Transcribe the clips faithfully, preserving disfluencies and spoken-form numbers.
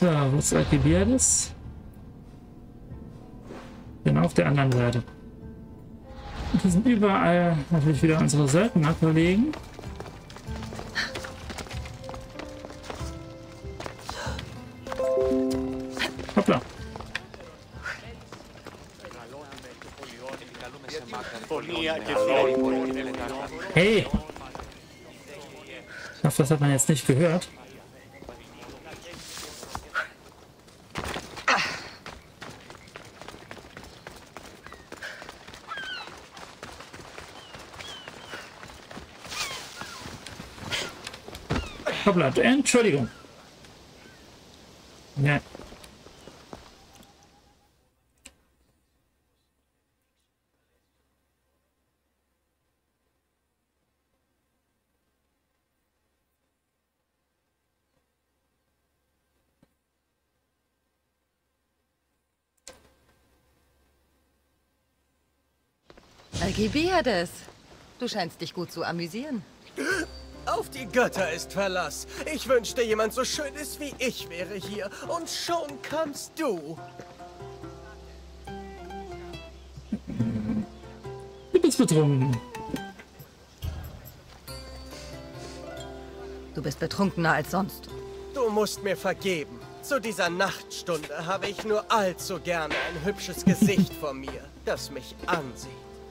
So, wo ist Alcibiades? Genau auf der anderen Seite. Und hier sind überall natürlich wieder unsere Söldner-Kollegen. Hoppla. Hey! Ich hoffe, das hat man jetzt nicht gehört. Hoppla, Entschuldigung. Ja. Alcibiades, du scheinst dich gut zu amüsieren. Auf die Götter ist Verlass. Ich wünschte, jemand so schön ist wie ich wäre hier. Und schon kamst du. Du bist betrunken. Du bist betrunkener als sonst. Du musst mir vergeben. Zu dieser Nachtstunde habe ich nur allzu gerne ein hübsches Gesicht vor mir, das mich ansieht.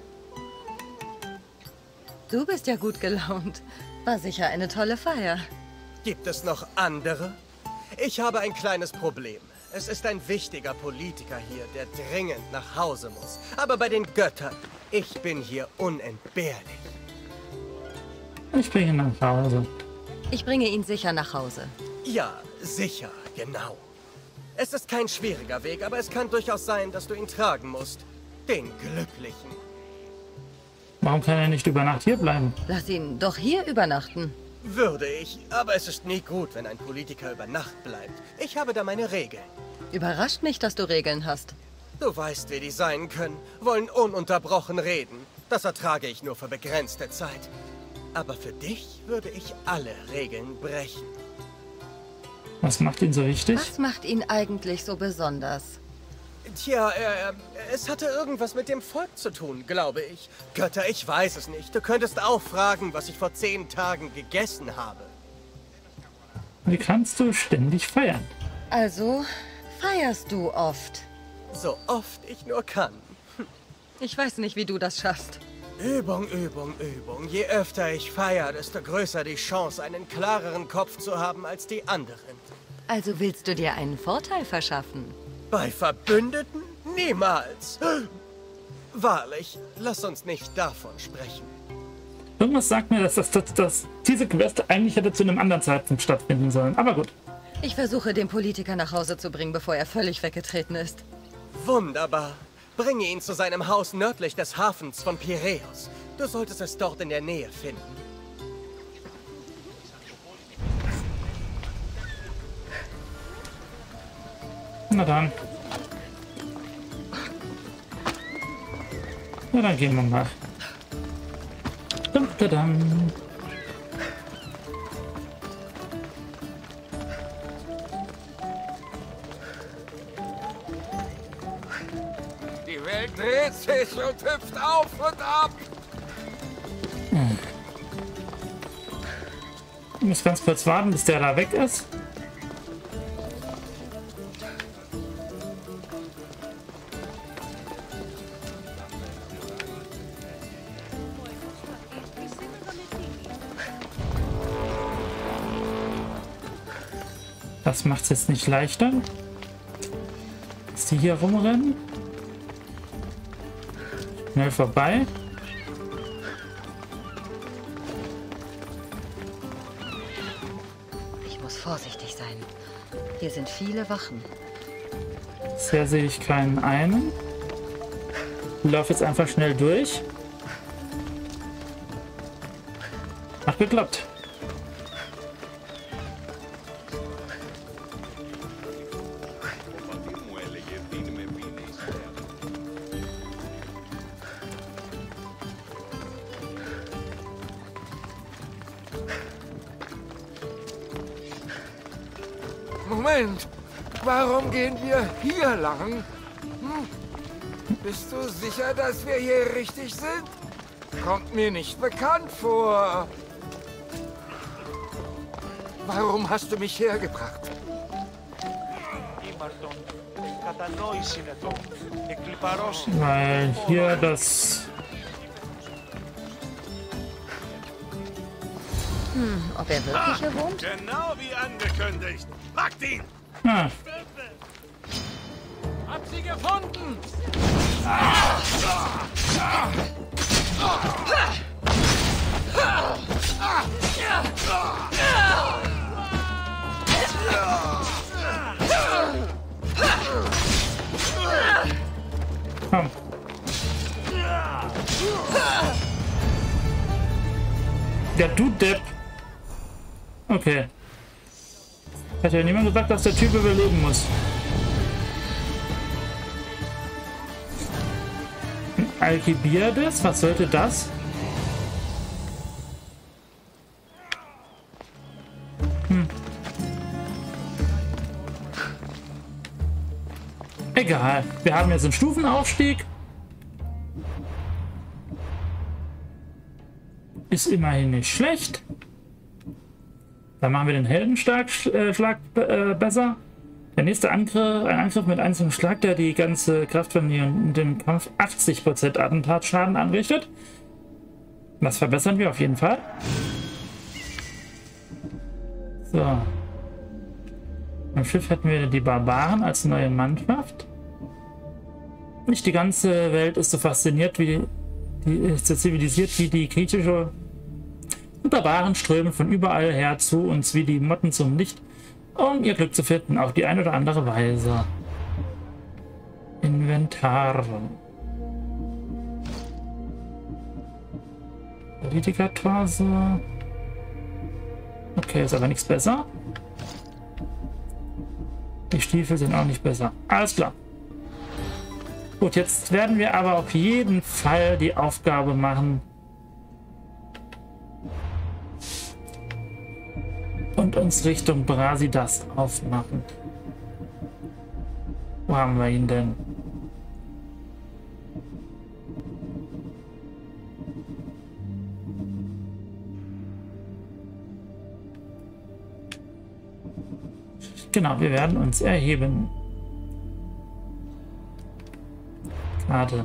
Du bist ja gut gelaunt. War sicher eine tolle Feier. Gibt es noch andere? Ich habe ein kleines Problem. Es ist ein wichtiger Politiker hier, der dringend nach Hause muss. Aber bei den Göttern, ich bin hier unentbehrlich. Ich bringe ihn nach Hause. Ich bringe ihn sicher nach Hause. Ja, sicher, genau. Es ist kein schwieriger Weg, aber es kann durchaus sein, dass du ihn tragen musst. Den Glücklichen. Warum kann er nicht über Nacht hier bleiben? Lass ihn doch hier übernachten. Würde ich, aber es ist nie gut, wenn ein Politiker über Nacht bleibt. Ich habe da meine Regeln. Überrascht mich, dass du Regeln hast. Du weißt, wie die sein können. Wollen ununterbrochen reden. Das ertrage ich nur für begrenzte Zeit. Aber für dich würde ich alle Regeln brechen. Was macht ihn so wichtig? Was macht ihn eigentlich so besonders? Tja, äh, es hatte irgendwas mit dem Volk zu tun, glaube ich. Götter, ich weiß es nicht. Du könntest auch fragen, was ich vor zehn Tagen gegessen habe. Wie kannst du ständig feiern? Also, feierst du oft? So oft ich nur kann. Ich weiß nicht, wie du das schaffst. Übung, Übung, Übung. Je öfter ich feiere, desto größer die Chance, einen klareren Kopf zu haben als die anderen. Also willst du dir einen Vorteil verschaffen? Bei Verbündeten? Niemals. Wahrlich, lass uns nicht davon sprechen. Irgendwas sagt mir, dass, das, dass, dass diese Quest eigentlich hätte zu einem anderen Zeitpunkt stattfinden sollen. Aber gut. Ich versuche, den Politiker nach Hause zu bringen, bevor er völlig weggetreten ist. Wunderbar. Bringe ihn zu seinem Haus nördlich des Hafens von Piräus. Du solltest es dort in der Nähe finden. Na dann. Na dann gehen wir mal. Dum, da, dum. Die Welt dreht sich und hüpft auf und ab. Hm. Ich muss ganz kurz warten, bis der da weg ist. Das macht es jetzt nicht leichter, dass die hier rumrennen. Schnell vorbei. Ich muss vorsichtig sein. Hier sind viele Wachen. Bisher sehe ich keinen einen. Ich laufe jetzt einfach schnell durch. Hat geklappt. Moment! Warum gehen wir hier lang? Hm? Bist du sicher, dass wir hier richtig sind? Kommt mir nicht bekannt vor. Warum hast du mich hergebracht? Weil hier das... Hm, ob er wirklich hier wohnt? Genau wie angekündigt. Packt ihn! Ah, Hab sie gefunden! komm. Ja, du Depp. Okay. Hat ja niemand gesagt, dass der Typ überleben muss. Alkibiades? Was sollte das? Hm. Egal. Wir haben jetzt einen Stufenaufstieg. Ist immerhin nicht schlecht. Dann machen wir den Heldenschlag äh, Schlag, äh, besser. Der nächste Angriff, ein Angriff mit einzelnem Schlag, der die ganze Kraft von dem Kampf achtzig Prozent Attentatsschaden anrichtet. Das verbessern wir auf jeden Fall. So. Am Schiff hätten wir die Barbaren als neue Mannschaft. Nicht die ganze Welt ist so fasziniert wie die, ist so zivilisiert wie die griechische. Die Barbaren strömen von überall her zu uns wie die Motten zum Licht, um ihr Glück zu finden, auf die eine oder andere Weise. Inventar. Politikertorse. Okay, ist aber nichts besser. Die Stiefel sind auch nicht besser. Alles klar. Gut, jetzt werden wir aber auf jeden Fall die Aufgabe machen. Und uns Richtung Brasidas aufmachen. Wo haben wir ihn denn? Genau, wir werden uns erheben. Karte.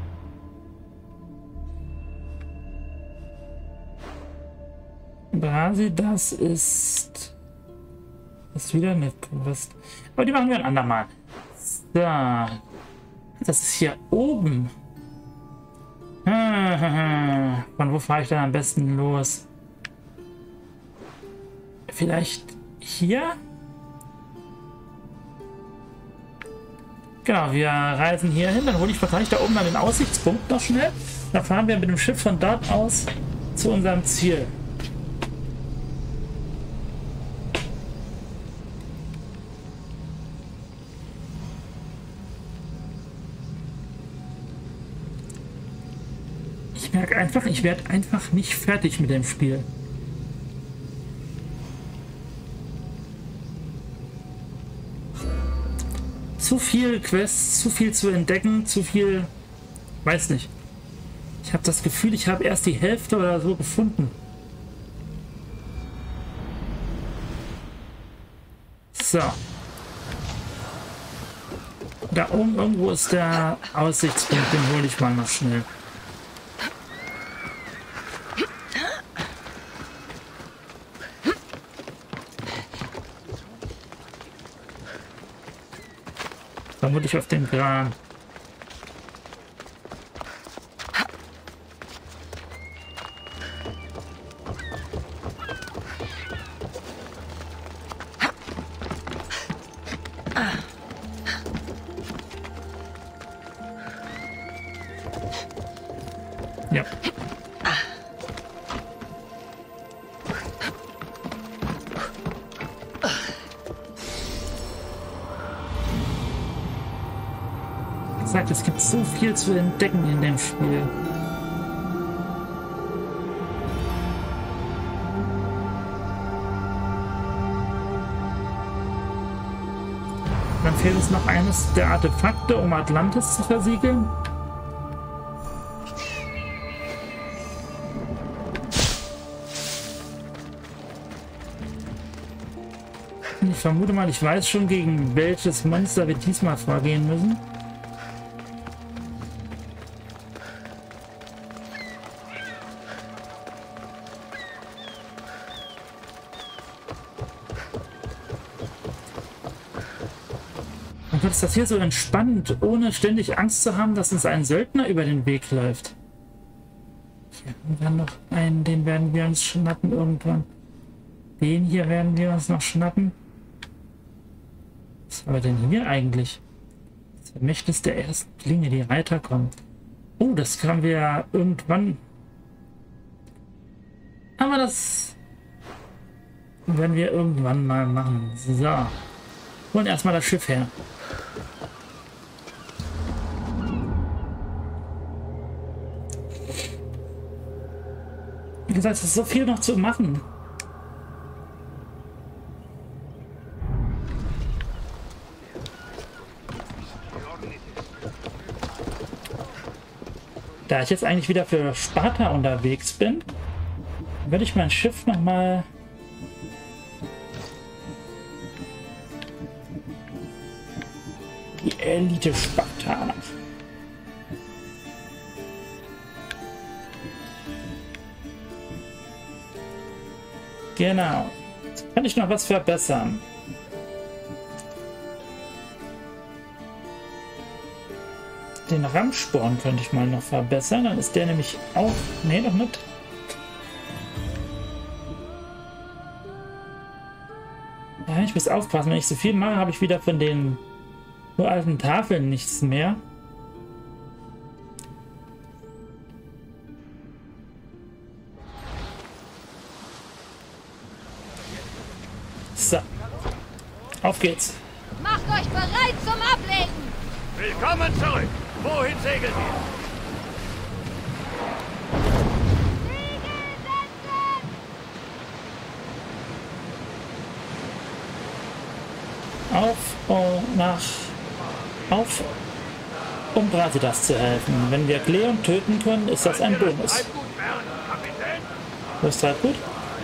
Brasidas ist... ist wieder eine Quest. Aber die machen wir ein andermal. So. Das ist hier oben. Von wo fahre ich dann am besten los? Vielleicht hier? Genau, wir reisen hier hin. Dann hole ich wahrscheinlich da oben mal den Aussichtspunkt noch schnell. Dann fahren wir mit dem Schiff von dort aus zu unserem Ziel. Ich merke einfach, ich werde einfach nicht fertig mit dem Spiel. Zu viel Quests, zu viel zu entdecken, zu viel... Weiß nicht. Ich habe das Gefühl, ich habe erst die Hälfte oder so gefunden. So. Da oben irgendwo ist der Aussichtspunkt, den hole ich mal noch schnell. Vermutlich auf den Gran. Ja. Gesagt, es gibt so viel zu entdecken in dem Spiel. fehlt uns noch eines der Artefakte, um Atlantis zu versiegeln. Ich vermute mal, ich weiß schon, gegen welches Monster wir diesmal vorgehen müssen. Und ist das hier so entspannt, ohne ständig Angst zu haben, dass uns ein Söldner über den Weg läuft. Hier haben wir noch einen, den werden wir uns schnappen irgendwann. Den hier werden wir uns noch schnappen. Was haben wir denn hier eigentlich? Das Vermächtnis der ersten Klinge, die Reiter kommen. Oh, das können wir ja irgendwann. Aber das werden wir irgendwann mal machen. So. Holen erstmal das Schiff her. Wie gesagt, es ist so viel noch zu machen. Da ich jetzt eigentlich wieder für Sparta unterwegs bin, werde ich mein Schiff noch mal die Elite Sparta. Genau. Jetzt kann ich noch was verbessern. Den Rammsporn könnte ich mal noch verbessern. Dann ist der nämlich auch... Nee, noch nicht. Ja, ich muss aufpassen. Wenn ich so viel mache, habe ich wieder von den uralten Tafeln nichts mehr. So. Auf geht's. Macht euch bereit zum Ablegen! Willkommen zurück! Wohin segeln wir? Auf und nach... Auf, um Brasidas zu helfen. Wenn wir Cleon töten können, ist das ein Bonus. Das ist gut.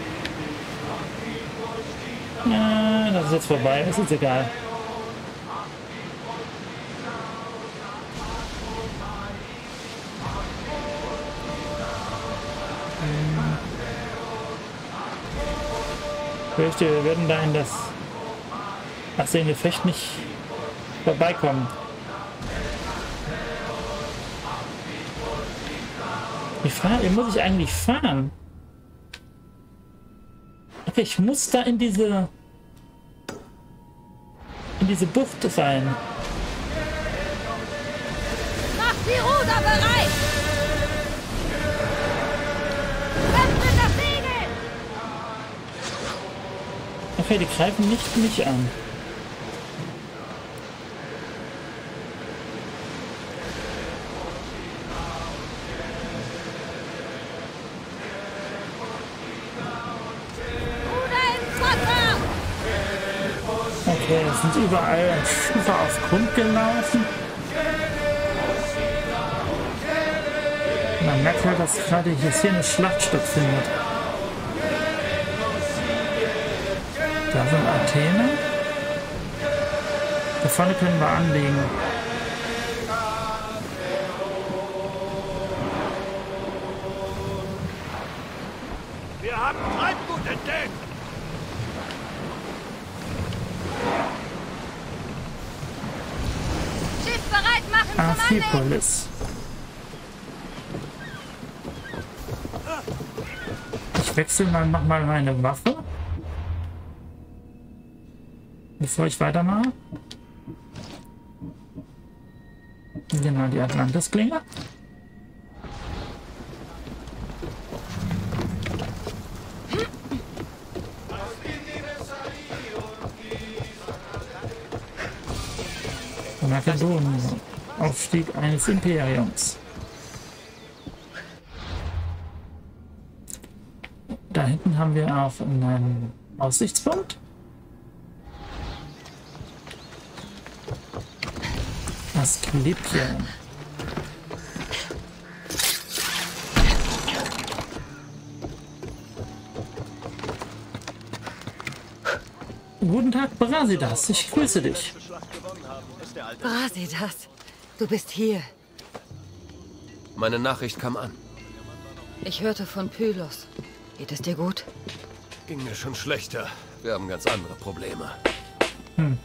Ja, das ist jetzt vorbei. Das ist egal. Ich fürchte, wir werden da in das aus dem Gefecht nicht vorbeikommen. Wie, fahr, wie muss ich eigentlich fahren? Okay, ich muss da in diese in diese Bucht rein. Macht die Ruder bereit! Öffnet das Segel! Okay, die greifen nicht mich an. Okay, es sind überall Schiffe auf Grund gelaufen. Man merkt halt, dass gerade jetzt hier eine Schlacht stattfindet. Da sind Athene. Da vorne können wir anlegen. Wir haben Treibgut entdeckt! Schiff bereit machen zum Anlegen! Amphipolis. Ich wechsle mal, mach mal meine Waffe. Bevor ich weitermache. Genau, die Atlantis-Klinge. Makedonien. Aufstieg eines Imperiums. Da hinten haben wir auch einen Aussichtspunkt. Asklepion. Guten Tag, Brasidas. Ich grüße dich. Brasidas, du bist hier. Meine Nachricht kam an. Ich hörte von Pylos. Geht es dir gut? Ging mir schon schlechter. Wir haben ganz andere Probleme. Hm.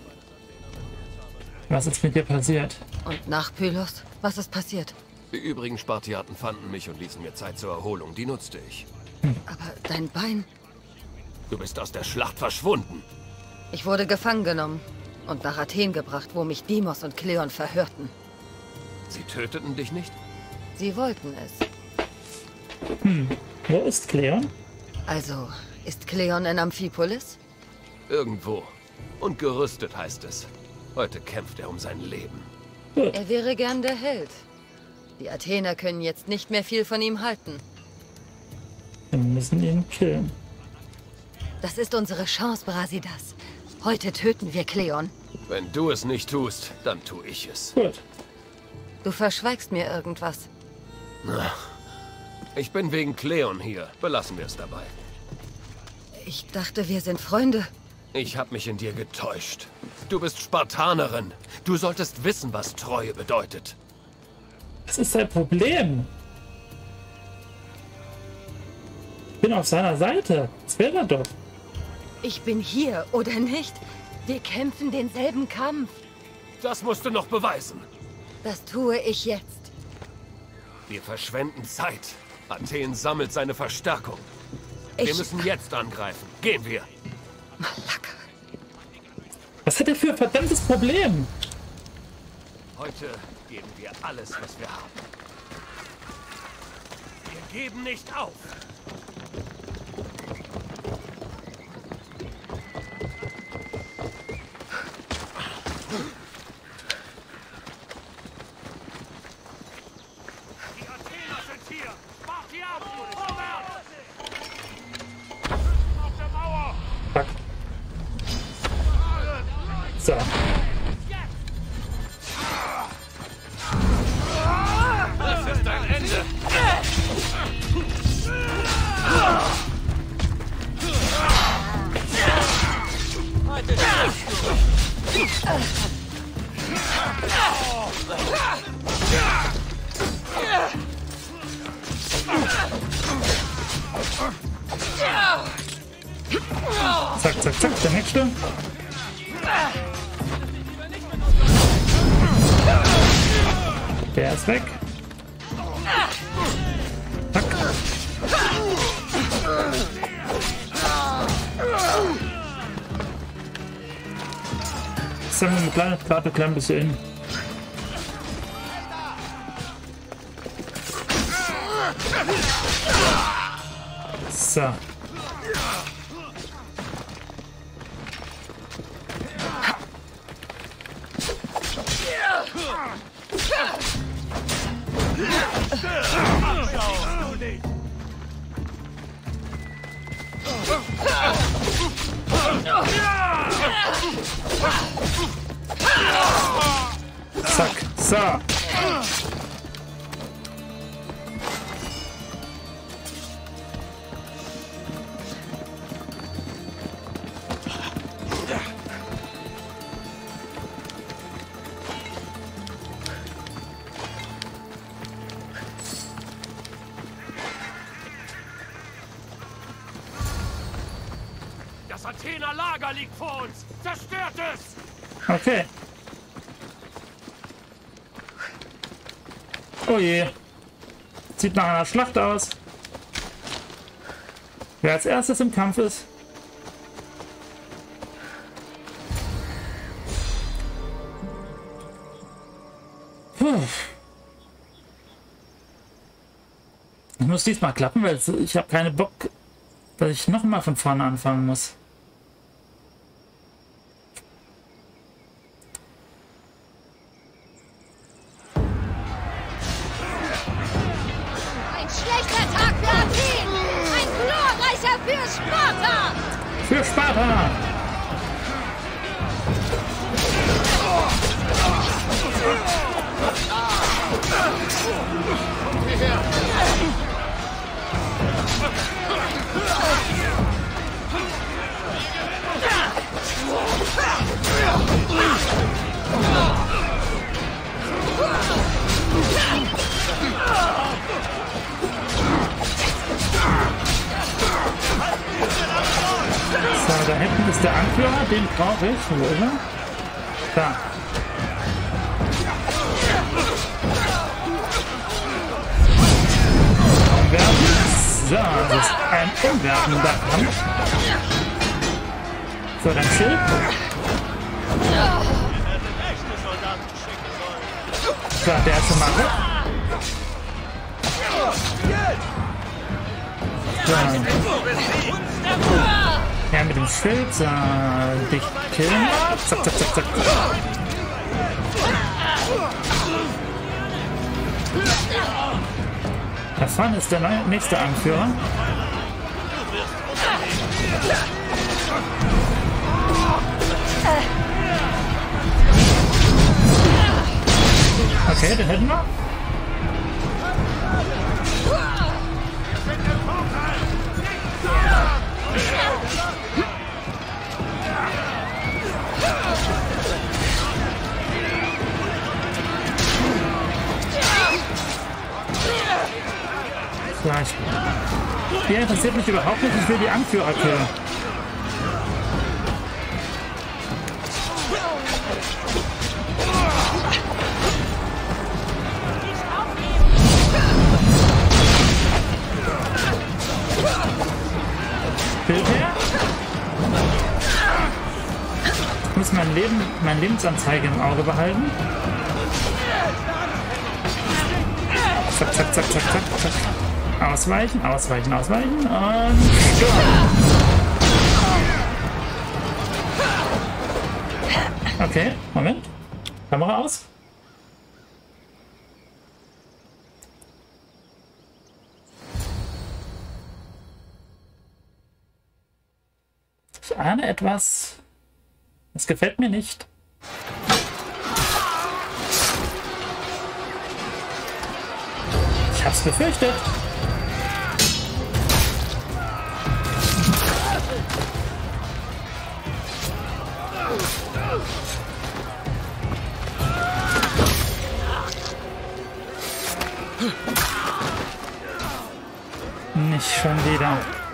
Was ist mit dir passiert? Und nach Pylos? Was ist passiert? Die übrigen Spartiaten fanden mich und ließen mir Zeit zur Erholung. Die nutzte ich. Aber dein Bein? Du bist aus der Schlacht verschwunden. Ich wurde gefangen genommen und nach Athen gebracht, wo mich Deimos und Kleon verhörten. Sie töteten dich nicht? Sie wollten es. Hm. Wo ist Kleon? Also, ist Kleon in Amphipolis? Irgendwo. Und gerüstet heißt es. Heute kämpft er um sein Leben. Er wäre gern der Held. Die Athener können jetzt nicht mehr viel von ihm halten. Wir müssen ihn killen. Das ist unsere Chance, Brasidas. Heute töten wir Kleon. Wenn du es nicht tust, dann tue ich es. Gut. Du verschweigst mir irgendwas. Na, ich bin wegen Kleon hier. Belassen wir es dabei. Ich dachte, wir sind Freunde. Ich habe mich in dir getäuscht. Du bist Spartanerin. Du solltest wissen, was Treue bedeutet. Was ist sein Problem? Ich bin auf seiner Seite. Das wäre er doch. Ich bin hier, oder nicht? Wir kämpfen denselben Kampf. Das musst du noch beweisen. Das tue ich jetzt. Wir verschwenden Zeit. Athen sammelt seine Verstärkung. Wir Ich... müssen jetzt angreifen. Gehen wir. Malaka. Was hat er für ein verdammtes Problem? Heute geben wir alles, was wir haben. Wir geben nicht auf. Die Athener sind hier! Spartiaten, vorwärts! Auf der Mauer! Fuck. So. Das ist dein Ende! Zack, zack, zack. Der nächste. Der ist weg. Zack. Sagen wir eine kleine Karte, klein bisschen hin. So. Zack, so. Das Athener Lager liegt vor uns! Zerstört es! Okay. Oh je. Sieht nach einer Schlacht aus. Wer als erstes im Kampf ist. Puh. Ich muss diesmal klappen, weil ich habe keine Bock, dass ich noch mal von vorne anfangen muss. Ein schlechter Tag für Athen! Ein glorreicher für Sparta! Für Sparta! So, da hinten ist der Anführer, den brauche ich. Wo ist er? Da. Umwerfen. So, das ist ein umwerfender Kampf. So, dann Schild. So, der ist schon mal weg. So. Ja, mit dem Schild. So, dich killen. Zack, zack, zack, zack. Da vorne ist der neue, nächste Anführer. Okay, den hätten wir. Vielleicht. Der interessiert mich überhaupt nicht, ich will die Anführer killen. Bild her. Ich muss mein Leben, meine Lebensanzeige im Auge behalten. Zack, zack, zack, zack, zack, zack. Ausweichen, ausweichen, ausweichen und Sturm. Okay, Moment. Kamera aus. Ich ahne etwas. Das gefällt mir nicht. Ich hab's befürchtet. Nicht schon wieder.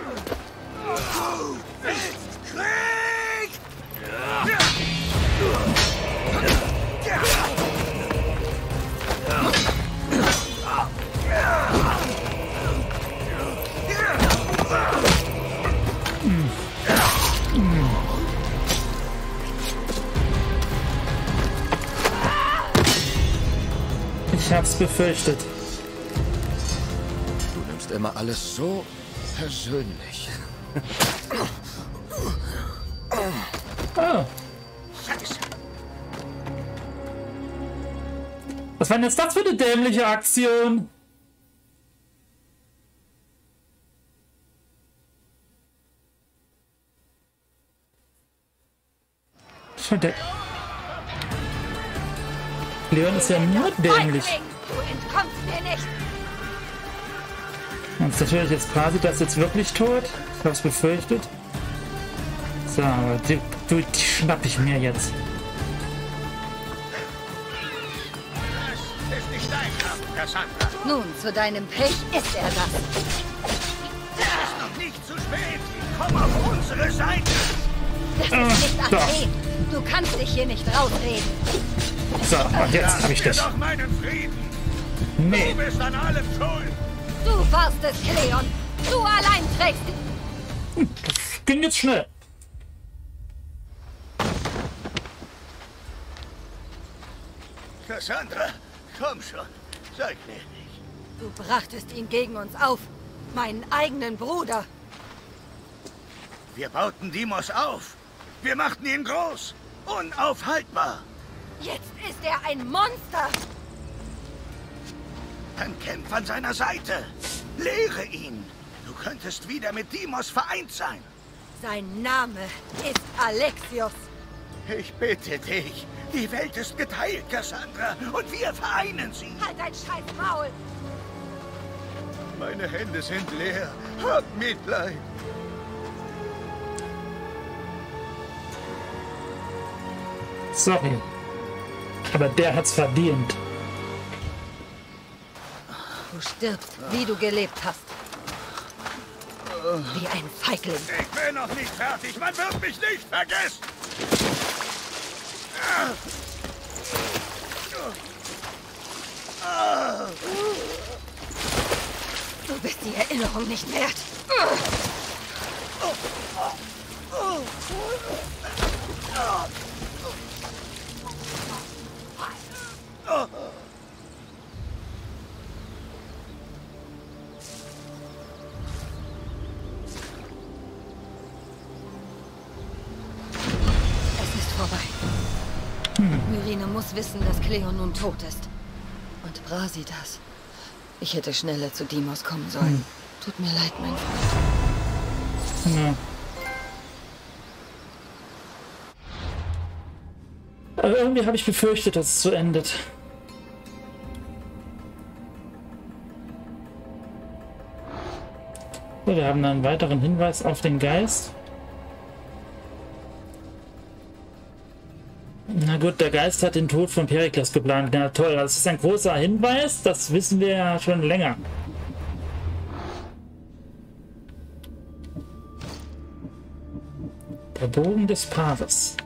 Ich hab's befürchtet. Du nimmst immer alles so persönlich. Oh. Was war denn jetzt das für eine dämliche Aktion? Schon der Leon ist ja nur dämlich. Du entkommst mir nicht. Und natürlich jetzt quasi das jetzt wirklich tot. Ich hab's befürchtet. So, die, du, die schnapp ich mir jetzt. Das ist nicht dein Kampf, Cassandra. Nun, zu deinem Pech ist er das. Es ist noch nicht zu spät. Komm auf unsere Seite. Das ist Ah, nicht so. Athen. Du kannst dich hier nicht rausreden. So, und jetzt hab ich dich. Doch meinen Frieden. Nee. Du bist an allem schuld. Du warst es, Kleon. Du allein trägst die... Das ging jetzt schnell. Cassandra, komm schon. Sag mir nicht. Du brachtest ihn gegen uns auf. Meinen eigenen Bruder. Wir bauten Deimos auf. Wir machten ihn groß. Unaufhaltbar. Jetzt ist er ein Monster. Dann kämpf an seiner Seite. Lehre ihn. Du könntest wieder mit Deimos vereint sein. Sein Name ist Alexios. Ich bitte dich. Die Welt ist geteilt, Cassandra. Und wir vereinen sie. Halt dein scheiß Maul! Meine Hände sind leer. Hab Mitleid. Sorry. Aber der hat's verdient. Du stirbst, wie du gelebt hast. Wie ein Feigling. Ich bin noch nicht fertig. Man wird mich nicht vergessen. Du bist die Erinnerung nicht wert. Es ist vorbei. Hm. Myrine muss wissen, dass Cleon nun tot ist. Und Brasidas. Ich hätte schneller zu Deimos kommen sollen. Hm. Tut mir leid, mein Freund. Ja. Aber irgendwie habe ich befürchtet, dass es so endet. So, wir haben einen weiteren Hinweis auf den Geist. Na gut, der Geist hat den Tod von Perikles geplant. Na toll, das ist ein großer Hinweis, das wissen wir ja schon länger. Der Bogen des Paris.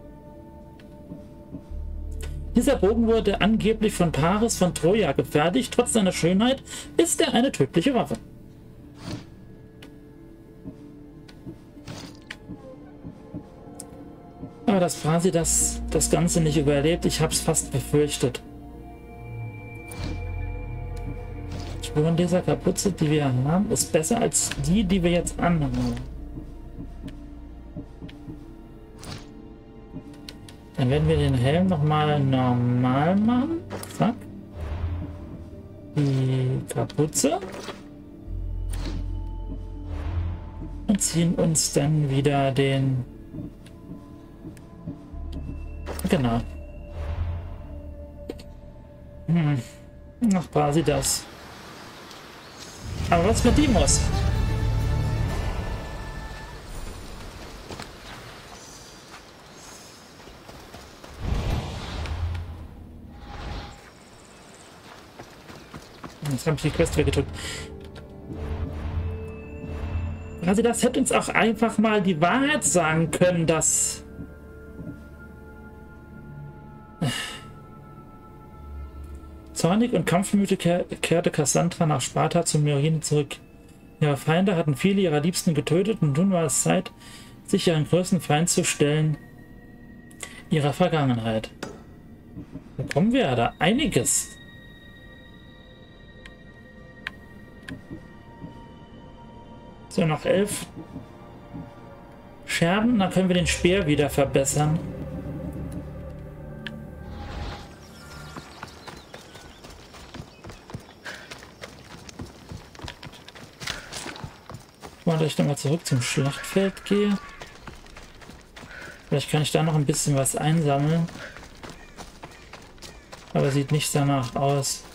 Dieser Bogen wurde angeblich von Paris von Troja gefertigt. Trotz seiner Schönheit ist er eine tödliche Waffe. Aber dass Brasidas das Ganze nicht überlebt, ich habe es fast befürchtet. Spuren dieser Kapuze, die wir haben, ist besser als die, die wir jetzt anhaben. Dann werden wir den Helm nochmal normal machen. Zack. Die Kapuze. Und ziehen uns dann wieder den... Genau. Hm. Ach, Brasidas. Aber was mit Deimos? Jetzt habe ich die Quest weggedrückt. Brasidas hätte uns auch einfach mal die Wahrheit sagen können, dass... Zornig und kampfmüde kehrte Cassandra nach Sparta zu Myrine zurück. Ihre Feinde hatten viele ihrer Liebsten getötet und nun war es Zeit, sich ihren größten Feind zu stellen, ihrer Vergangenheit. Da kommen wir ja da einiges. So, noch elf Scherben, dann können wir den Speer wieder verbessern. Mal, dass ich dann mal zurück zum Schlachtfeld gehe. Vielleicht kann ich da noch ein bisschen was einsammeln. Aber sieht nicht danach aus.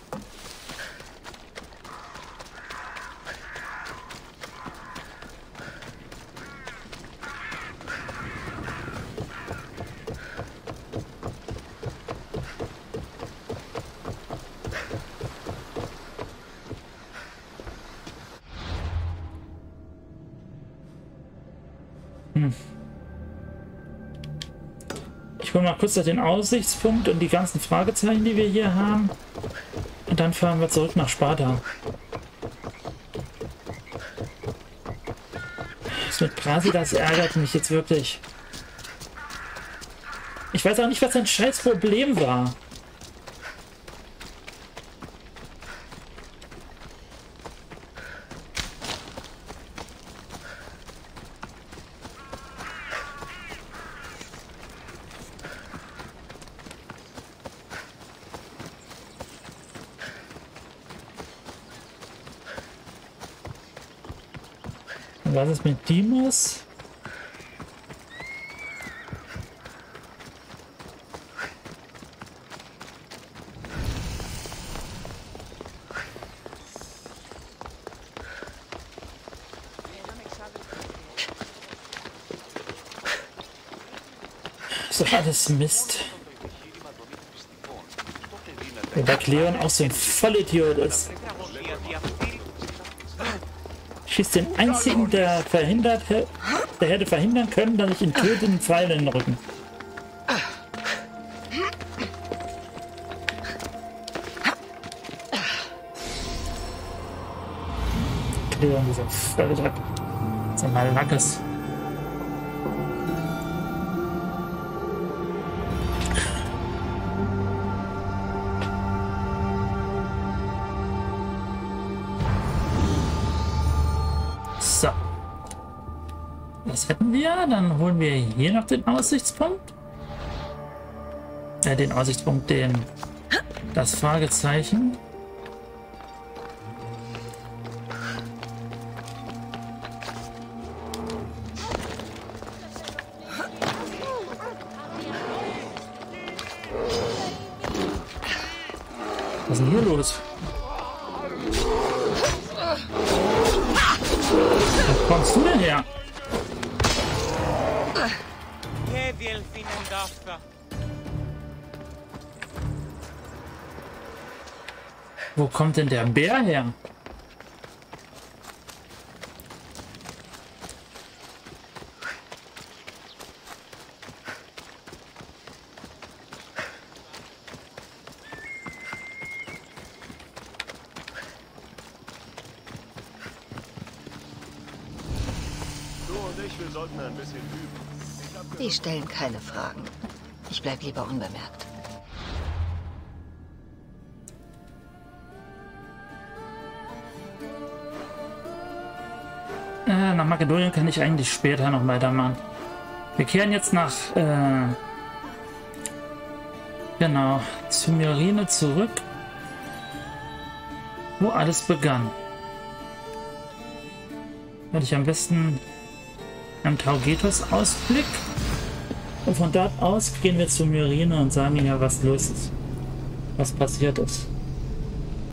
Ich hole mal kurz den Aussichtspunkt und die ganzen Fragezeichen, die wir hier haben. Und dann fahren wir zurück nach Sparta. Das mit Brasidas ärgert mich jetzt wirklich. Ich weiß auch nicht, was sein scheiß Problem war. Was ist mit Deimos? ist doch alles Mist. Wobei Cleon auch so ein Vollidiot ist. Schießt den einzigen, der verhindert, der hätte verhindern können, dass ich ihn töte, einen Pfeil in den Rücken. Cleon, dieser Vollidioot. So mal Lackes. So. Das hätten wir. Dann holen wir hier noch den Aussichtspunkt. Äh, den Aussichtspunkt, den... Das Fragezeichen. Was ist denn hier los? Wo kommst du denn her? Wo kommt denn der Bär her? Wir sollten ein bisschen üben. Die stellen keine Fragen. Ich bleib lieber unbemerkt. Äh, nach Makedonien kann ich eigentlich später noch weitermachen. Wir kehren jetzt nach äh, genau zu Myrine zurück, wo alles begann. Werde ich am besten am Taugetos Ausblick, und von dort aus gehen wir zu Myrine und sagen ihr, was los ist, was passiert ist.